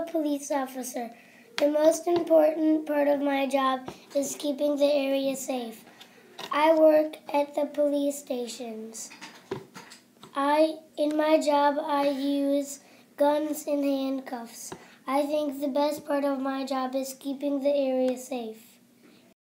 police officer. The most important part of my job is keeping the area safe. I work at the police stations. In my job, I use guns and handcuffs. I think the best part of my job is keeping the area safe.